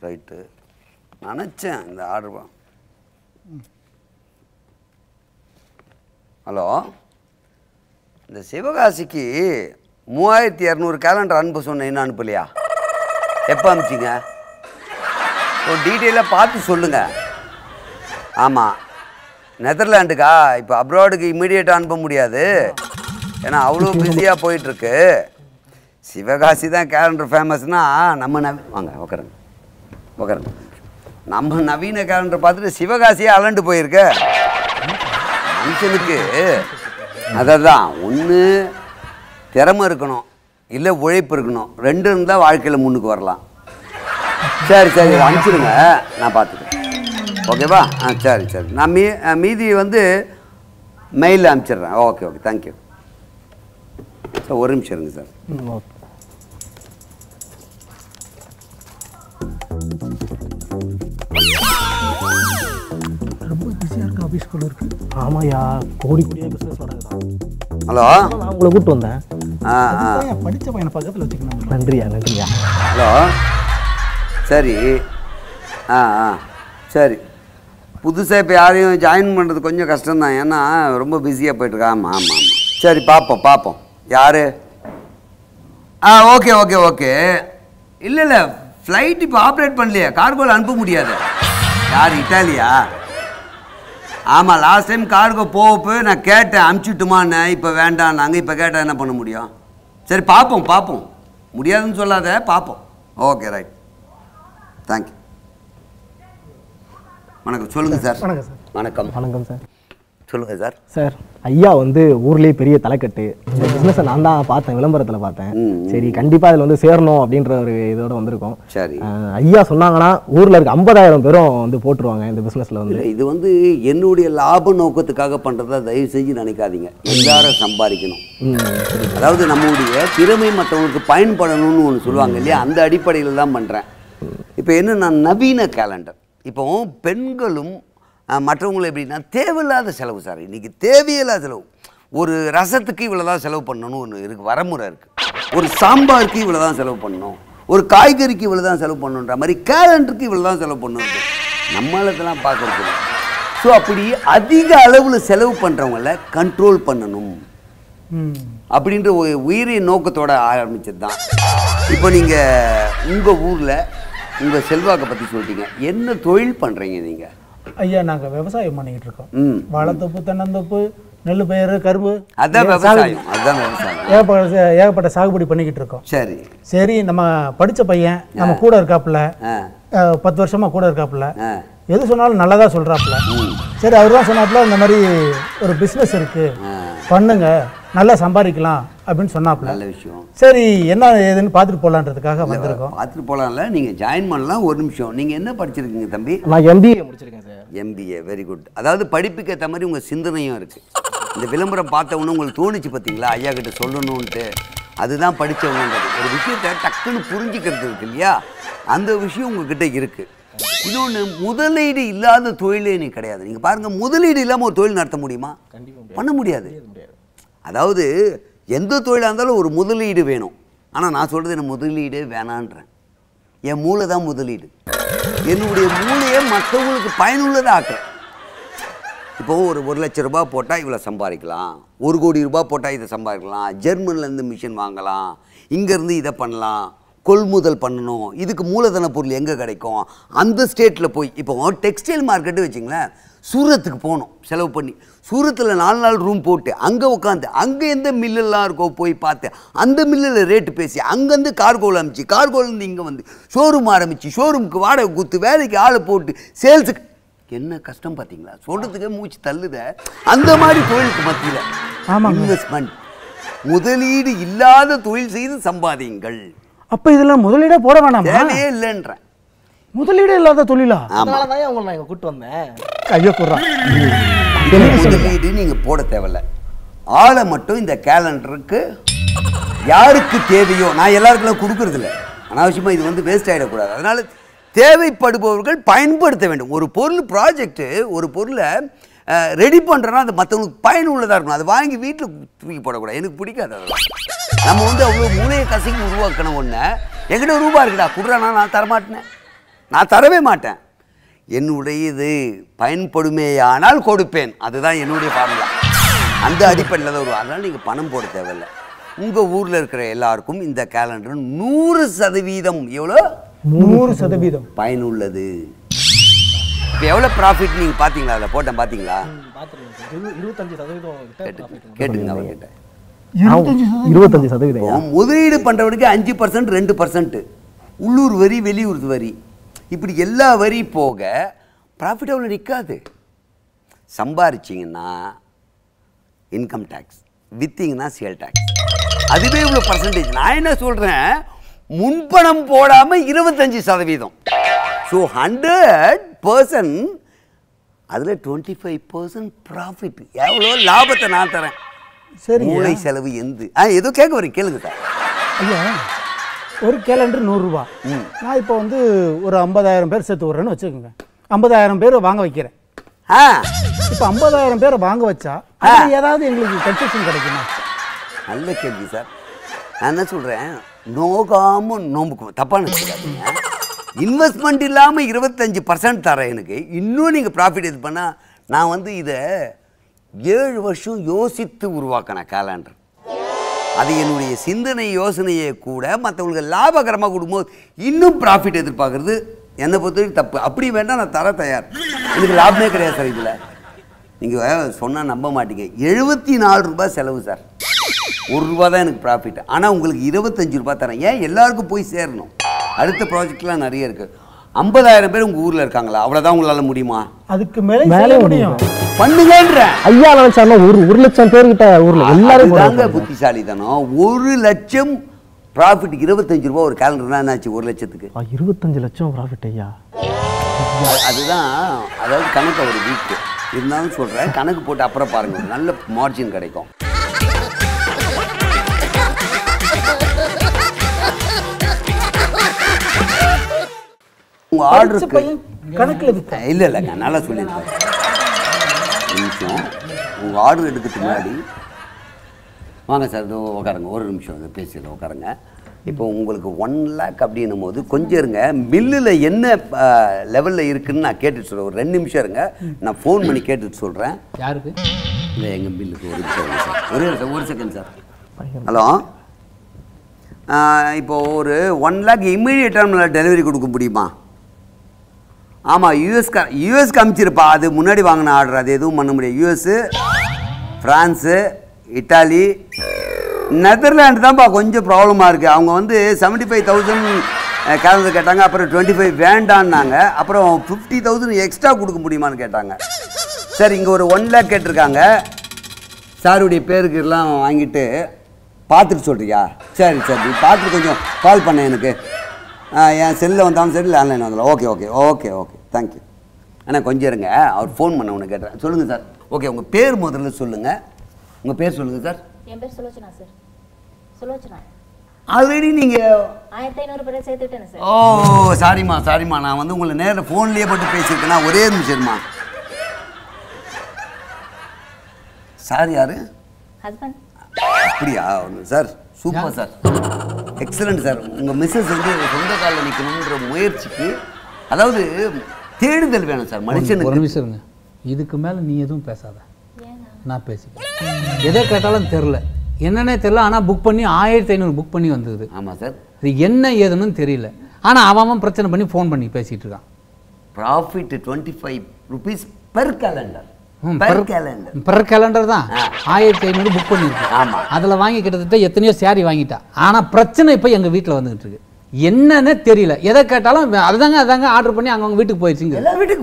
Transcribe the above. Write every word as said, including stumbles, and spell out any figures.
Right நினச்சேன் இந்த order. Hello, இந்த சிவகாசிக்கு மூவாயிரத்தி இரநூறு கேலண்டர் அனுப்ப சொன்னேன், இன்னும் அனுப்பலையா? எப்போ அனுப்பிச்சிங்க? ஒரு டீட்டெயிலாக பார்த்து சொல்லுங்கள். ஆமாம், நெதர்லாண்டுக்கா? இப்போ அப்ராடுக்கு இம்மிடியேட்டாக அனுப்ப முடியாது, ஏன்னா அவ்வளோ பிஸியாக போயிட்டுருக்கு. சிவகாசி தான் கேலண்டர் ஃபேமஸ்னால் நம்ம நவீ வாங்க உட்காருங்க உட்காருங்க நம்ம நவீன கேலண்டர் பார்த்துட்டு சிவகாசியே அலண்டு போயிருக்க மனுஷனுக்கு. அதான் ஒன்று திறமை இருக்கணும், இல்லை உழைப்பு இருக்கணும். ரெண்டு இருந்தால் வாழ்க்கையில் முன்னுக்கு வரலாம். சரி சரி அனுப்பிச்சிடுங்க, நான் பார்த்துக்கிறேன். ஓகேவா? ஆ சரி சரி, நான் மீ மீதி வந்து மெயிலில் அனுப்பிச்சிடுறேன். Okay okay, thank you sir. ஒரு நிமிஷம் இருங்க சார். ஓகே. ரொம்ப பிஸியாக இருக்கு ஆஃபீஸ்குள்ளே இருக்கு. ஆமாயா, கோடி கோடியாக பிஸ்னஸ் நடக்குதான். ஹலோ, நான் உங்களை கூப்பிட்டு வந்தேன். ஆ ஆ படித்த பையனை பக்கத்தில் வச்சுக்கணும். நன்றியா நன்றியா. ஹலோ, சரி. ஆ ஆ சரி. புதுசாக இப்போ யாரையும் ஜாயின் பண்ணுறது கொஞ்சம் கஷ்டம்தான், ஏன்னா ரொம்ப பிஸியாக போய்ட்டுருக்கா. ஆமாம் ஆமாம் ஆமாம். சரி, பார்ப்போம் பார்ப்போம். யார்? ஆ ஓகே ஓகே ஓகே. இல்லை இல்லை, ஃப்ளைட் இப்போ ஆப்ரேட் பண்ணலையே, கார்கோவில் அனுப்ப முடியாது. யார்? இட்டாலியா? ஆமாம், லாஸ்ட் டைம் கார்கோ போகப்போ நான் கேட்டேன் அனுப்பிச்சுட்டுமான்னு. இப்போ வேண்டாம், நாங்கள் இப்போ கேட்டால் என்ன பண்ண முடியும்? சரி பார்ப்போம் பார்ப்போம், முடியாதுன்னு சொல்லாத, பார்ப்போம். Okay right, thank you. வணக்கம், சொல்லுங்கள் சார். வணக்கம் சார். வணக்கம் வணக்கம் சார். சொல்லுங்கள் சார். சார், ஐயா வந்து ஊர்லேயே பெரிய தலைக்கட்டு. இந்த பிஸ்னஸை நான் தான் பார்த்தேன், விளம்பரத்தில் பார்த்தேன். சரி, கண்டிப்பாக அதில் வந்து சேரணும் அப்படின்ற ஒரு இதோட வந்திருக்கோம். சரி, ஐயா சொன்னாங்கன்னா ஊரில் இருக்க ஐம்பதாயிரம் பேரும் வந்து போட்டுருவாங்க இந்த பிஸ்னஸில் வந்து. இது வந்து என்னுடைய லாப நோக்கத்துக்காக பண்ணுறதா தயவு செஞ்சு நினைக்காதீங்க. எல்லாரும் சம்பாதிக்கணும். அதாவது நம்முடைய திறமை மற்றவங்களுக்கு பயன்படணும்னு ஒன்று சொல்லுவாங்க இல்லையா, அந்த அடிப்படையில் தான் பண்ணுறேன். இப்போ என்ன, நான் நவீன கேலண்டர். இப்போ பெண்களும் மற்றவங்களும் எப்படின்னா தேவையில்லாத செலவு சார். இன்றைக்கி தேவையில்லாத செலவு. ஒரு ரசத்துக்கு இவ்வளோ தான் செலவு பண்ணணும்னு ஒன்று இருக்குது, வரமுறை இருக்குது. ஒரு சாம்பாருக்கு இவ்வளோ தான் செலவு பண்ணணும், ஒரு காய்கறிக்கு இவ்வளோ தான் செலவு பண்ணணுன்ற மாதிரி கேலண்டருக்கு இவ்வளோ தான் செலவு பண்ணணும். நம்மளதெல்லாம் பார்க்குறது. ஸோ அப்படி அதிக அளவில் செலவு பண்ணுறவங்கள கண்ட்ரோல் பண்ணணும் அப்படின்ற ஒரு உயிரிய நோக்கத்தோடு ஆரம்பிச்சது தான். இப்போ நீங்கள் உங்கள் ஊரில் உங்கள் செல்வாக்கை பற்றி சொல்லிட்டீங்க. என்ன தொழில் பண்ணுறீங்க நீங்கள்? ஐயா, நாங்கள் விவசாயம் பண்ணிக்கிட்டு இருக்கோம். வாழைத்தோப்பு, தென்னந்தோப்பு, நெல் பயிர், கரும்பு, அதான் விவசாயம். அதுதான் விவசாயம். ஏகப்பட்ட ஏகப்பட்ட சாகுபடி பண்ணிக்கிட்டு இருக்கோம். சரி சரி, நம்ம படித்த பையன் நம்ம கூட இருக்காப்புல, பத்து வருஷமா கூட இருக்காப்புல, எது சொன்னாலும் நல்லதா சொல்றாப்புல. சரி, அவர் தான் சொன்னாப்புல இந்த மாதிரி ஒரு பிஸ்னஸ் இருக்கு, பண்ணுங்க, நல்லா சம்பாதிக்கலாம் அப்படின்னு சொன்னாப்புல. நல்ல விஷயம். சரி, என்ன ஏதுன்னு பார்த்துட்டு போகலான்றதுக்காக வந்திருக்கோம். பார்த்துட்டு போகலாம்ல, நீங்கள் ஜாயின் பண்ணலாம். ஒரு நிமிஷம், நீங்கள் என்ன படிச்சிருக்கீங்க தம்பி? நான் எம்பிஏ முடிச்சிருக்கேன் சார். MBA, very good. அதாவது படிப்புக்கு ஏற்ற மாதிரி உங்கள் சிந்தனையும் இருக்குது. இந்த விளம்பரம் பார்த்த உடனே உங்களுக்கு தோணுச்சு பார்த்தீங்களா, ஐயா கிட்ட சொல்லணுன்ட்டு. அதுதான் படித்தவங்கன்றது. ஒரு விஷயத்தை டக்குன்னு புரிஞ்சிக்கிறது இருக்கு இல்லையா, அந்த விஷயம் உங்ககிட்ட இருக்குது. இன்னொன்று, முதலீடு இல்லாத தொழிலே நீ கிடையாது. நீங்கள் பாருங்கள், முதலீடு இல்லாமல் ஒரு தொழில் நடத்த முடியுமா? பண்ண முடியாது. அதாவது எந்த தொழிலாக இருந்தாலும் ஒரு முதலீடு வேணும். ஆனால் நான் சொல்கிறது என்ன, முதலீடு வேணான்றேன். என் மூளை தான் முதலீடு. என்னுடைய மூளையை மற்றவங்களுக்கு பயனுள்ளதாக ஆக்குறேன். இப்போது ஒரு ஒரு லட்ச ரூபாய் போட்டால் இவ்வளோ சம்பாதிக்கலாம், ஒரு கோடி ரூபாய் போட்டால் இதை சம்பாதிக்கலாம், ஜெர்மனிலேருந்து மிஷின் வாங்கலாம், இங்கேருந்து இதை பண்ணலாம், கொள்முதல் பண்ணணும். இதுக்கு மூலதன பொருள் எங்கே கிடைக்கும்? அந்த ஸ்டேட்டில் போய், இப்போ டெக்ஸ்டைல் மார்க்கெட்டு வச்சிங்களேன், சூரத்துக்கு போகணும் செலவு பண்ணி, சூரத்தில் நாலு நாள் ரூம் போட்டு அங்கே உட்காந்து அங்கே எந்த மில்லெல்லாம் இருக்கோ போய் பார்த்து அந்த மில்லில் ரேட்டு பேசி அங்கேருந்து கார்கோவில் அனுப்பிச்சு, கார்கோவிலேருந்து இங்கே வந்து ஷோரூம் ஆரம்பித்து, ஷோரூமுக்கு வாடகை கொடுத்து, வேலைக்கு ஆளை போட்டு, சேல்ஸுக்கு என்ன கஷ்டம் பார்த்தீங்களா? சொல்கிறதுக்கே மூச்சு தள்ளுத. அந்த மாதிரி தொழிலுக்கு மத்தியில் இன்வெஸ்ட்மெண்ட், முதலீடு இல்லாத தொழில் செய்து சம்பாதியுங்கள். அப்போ இதெல்லாம் முதலீடே போட வேணாம், தேவையே இல்லைன்றேன். முதலீடு இல்லாத தொழிலா? அதனால தான் உங்களை நான் கூப்பிட்டு வந்தேன். ஐயோ குர்றான், முதலீடு நீங்கள் போட தேவையில்ல. ஆளை மட்டும் இந்த கேலண்டருக்கு யாருக்கு தேவையோ, நான் எல்லாருக்கெல்லாம் கொடுக்கறது இல்லை, அனாவசியமாக இது வந்து வேஸ்ட் ஆகிடக்கூடாது. அதனால் தேவைப்படுபவர்கள் பயன்படுத்த வேண்டும். ஒரு பொருள் ப்ராஜெக்ட்டு, ஒரு பொருளை ரெடி பண்ணுறேன்னா அது மற்றவங்களுக்கு பயனுள்ளதாக இருக்கணும். அதை வாங்கி வீட்டில் தூக்கி போடக்கூடாது, எனக்கு பிடிக்காது. அதெல்லாம் நம்ம வந்து அவ்வளோ மூளையை கசக்கி உருவாக்கணும். ஒன்று என்கிட்ட ரூபா இருக்குடா குடுறானா, நான் தரமாட்டேனேன். நான் தரவே மாட்டேன். என்னுடையது பயன்படுமேயானால் கொடுப்பேன். அதுதான் என்னுடைய ஃபார்முலா. அந்த அடிப்படையில் தான் வரும். அதனால் நீங்கள் பணம் போட தேவையில்லை. உங்கள் ஊரில் இருக்கிற எல்லாருக்கும் இந்த கேலண்டர் நூறு சதவீதம் எவ்வளோ நூறு சதவீதம் பயனுள்ளது. இப்போ எவ்வளோ ப்ராஃபிட் நீங்கள் பார்த்தீங்களா? அதில் போட்டேன் பார்த்தீங்களா? இருபத்தஞ்சு சதவீதம் கேட்டுங்க அவர்கிட்ட. இருபத்தஞ்சு சதவீதம் முதலீடு பண்ணுறவனுக்கு அஞ்சு பர்சன்ட் ரெண்டு பர்சன்ட் உள்ளூர் வரி வெளியூர் வரி இப்படி எல்லா வரி போக ப்ராஃபிட் அவ்வளோ நிற்காது. சம்பாரிச்சிங்கன்னா இன்கம் டேக்ஸ், வித்திங்கன்னா சேல் டேக்ஸ், அதுவே இவ்வளோ பர்சன்டேஜ். நான் என்ன சொல்கிறேன், முன்பணம் போடாமல் இருபத்தஞ்சி சதவீதம். ஸோ ஹண்ட்ரட் பர்சன்ட் அதில் டுவெண்ட்டி ஃபைவ் பர்சன்ட் ப்ராஃபிட். எவ்வளோ லாபத்தை நான் தரேன். சரி, மூளை செலவு எந்து ஆ ஏதோ கேட்க வரேன், கேளுங்க சார். ஐயா, ஒரு கேலண்டர் நூறுரூவா. நான் இப்போ வந்து ஒரு ஐம்பதாயிரம் பேர் சேர்த்து விட்றேன்னு வச்சுக்கோங்க. ஐம்பதாயிரம் பேர் வாங்க வைக்கிறேன். ஆ இப்போ ஐம்பதாயிரம் பேரை வாங்க வச்சா ஏதாவது எங்களுக்கு கன்செஷன் கிடைக்குமா? நல்ல கேள்வி சார். நான் என்ன சொல்கிறேன், நோகாமல் நோம்புக்கும் தப்பான வச்சுக்காதீங்க. இன்வெஸ்ட்மெண்ட் இல்லாமல் இருபத்தஞ்சி பர்சன்ட் தரேன் எனக்கு. இன்னும் நீங்கள் ப்ராஃபிட் இது பண்ணால் நான் வந்து இதை ஏழு வருஷம் யோசித்து உருவாக்கின கேலண்டர். அது என்னுடைய சிந்தனை யோசனையை கூட மற்றவங்களுக்கு லாபகரமாக கொடுக்கும்போது இன்னும் ப்ராஃபிட் எதிர்பார்க்குறது என்னை பொறுத்தவரைக்கும் தப்பு. அப்படி வேண்டாம், நான் தர தயார். எனக்கு லாபமே கிடையாது சார். இதில் நீங்கள் சொன்னால் நம்ப மாட்டீங்க, எழுபத்தி நாலு ரூபாய் செலவு சார். ஒரு ரூபா தான் எனக்கு ப்ராஃபிட். ஆனால் உங்களுக்கு இருபத்தஞ்சி ரூபா தரேன். ஏன் எல்லாருக்கும் போய் சேரணும். அடுத்த ப்ராஜெக்ட்லாம் நிறைய இருக்குது. ஐம்பதாயிரம் பேர் உங்கள் ஊரில் இருக்காங்களா? அவ்வளோதான் உங்களால் முடியுமா? அதுக்கு மேலே மேலே முடியும். பண்ணுங்கன்ற ஐயா நினைச்சாலும் ஒரு ஒரு லட்சம் பேர்கிட்ட ஊர்ல எல்லாரும் தாங்க புத்திசாலி தானோ. ஒரு லட்சம் ப்ராஃபிட் இருபத்தஞ்சு ரூபா ஒரு கேலண்டர்னா என்னாச்சு? ஒரு லட்சத்துக்கு இருபத்தஞ்சு லட்சம் ப்ராஃபிட் ஐயா. அதுதான், அதாவது கணக்கு ஒரு வீக்கு இருந்தாலும் சொல்கிறேன். கணக்கு போட்டு அப்புறம் பாருங்க, நல்ல மார்ஜின் கிடைக்கும். உங்கள் ஆர்டருக்கு கணக்கில் இல்லை இல்லைங்க, நல்லா சொல்லியிருக்கேன். நிமிஷம் உங்கள் ஆர்டர் எடுக்கிறதுக்கு முன்னாடி வாங்க சார், இதோ உட்காருங்க, ஒரு நிமிஷம் இதை பேசிடுறேன், உட்காருங்க. இப்போ உங்களுக்கு ஒன் லேக் அப்படின்னும் போது கொஞ்சம் இருங்க, பில்லில் என்ன லெவலில் இருக்குதுன்னு நான் கேட்டுட்டு சொல்கிறேன். ஒரு ரெண்டு நிமிஷம் இருங்க, நான் ஃபோன் பண்ணி கேட்டுட்டு சொல்கிறேன். யாருக்கு? இல்லை எங்கள் பில்லுக்கு ஒரு நிமிஷம் சார், ஒரே ஒரு செகண்ட் சார். ஹலோ, இப்போது ஒரு ஒன் லேக் இம்மீடியட்டாக நம்மளால் டெலிவரி கொடுக்க முடியுமா? ஆமாம், யூஎஸ்க்கு யூஎஸ்க்கு அனுப்பிச்சிருப்பா. அது முன்னாடி வாங்கின ஆர்டர், அது எதுவும் பண்ண முடியாது. யூஎஸ்ஸு, ஃப்ரான்ஸு, இட்டாலி, நெதர்லாண்டு தான்ப்பா கொஞ்சம் ப்ராப்ளமாக இருக்குது. அவங்க வந்து செவன்ட்டி ஃபைவ் தௌசண்ட் கேலண்டர் கேட்டாங்க, அப்புறம் டுவெண்ட்டி ஃபைவ் வேண்டான்னாங்க, அப்புறம் ஃபிஃப்டி தௌசண்ட் எக்ஸ்ட்ரா கொடுக்க முடியுமான்னு கேட்டாங்க. சார் இங்கே ஒரு ஒன் லேக் கேட்டிருக்காங்க. சாருடைய பேருக்கு எல்லாம் வாங்கிட்டு பார்த்துட்டு சொல்கிறியா? சரி சரி, நீ பார்த்துட்டு கொஞ்சம் கால் பண்ணேன் எனக்கு. என் செல்லில் வந்தாலும் சரி, ஆன்லைன் வந்தாலும் okay okay okay okay thank you. ஆனால் கொஞ்சம் இருங்க, அவர் ஃபோன் பண்ண ஒன்று கேட்டேன். சொல்லுங்கள் சார். ஓகே, உங்கள் பேர் முதல்ல சொல்லுங்கள். உங்கள் பேர் சொல்லுங்கள் சார். என் பேர் சுலோச்சனா சார். சுலோச்சனா. ஆல்ரெடி நீங்கள் ஆயிரத்தி ஐநூறு பேரை சேர்த்துட்டேன் சார். ஓ சாரிம்மா சாரிம்மா, நான் வந்து உங்களை நேரில் ஃபோன்லேயே போட்டு பேசியிருக்கேன்னா ஒரே நிமிஷம்மா. சார் யார்? ஹஸ்பண்ட். அப்படியா? Sir super sir, excellent sir. உங்கள் மிஸ்ஸஸ் வந்து சொந்த காலில் நிற்கணுன்ற முயற்சிக்கு, அதாவது தேடுதல் வேணும் சார் மனுஷனுக்கு. ஒரு நிமிஷம் இருங்க, இதுக்கு மேலே நீ எதுவும் பேசாத, நான் பேசிக்கிறேன். எதை கேட்டாலும் தெரில, என்னன்னே தெரில. ஆனால் புக் பண்ணி ஆயிரத்தி ஐநூறு புக் பண்ணி வந்தது. ஆமாம் சார். இது என்ன ஏதுன்னு தெரியல. ஆனால் அவன் பிரச்சனை பண்ணி ஃபோன் பண்ணி பேசிகிட்டு இருக்கான். Profit twenty five rupees per calendar. Per calendar தான் ஆயிரத்தி ஐநூறு புக் பண்ணிருக்கு. ஆமாம், அதில் வாங்கி கிட்டத்தட்ட எத்தனையோ சேரீ வாங்கிட்டா. ஆனால் பிரச்சனை இப்போ எங்கள் வீட்டில் வந்துகிட்டு இருக்கு. என்னன்னு தெரியல, எதை கேட்டாலும் அதுதாங்க அதாங்க ஆர்டர் பண்ணி அவங்க வீட்டுக்கு போயிடுச்சுங்க. எல்லா வீட்டுக்கு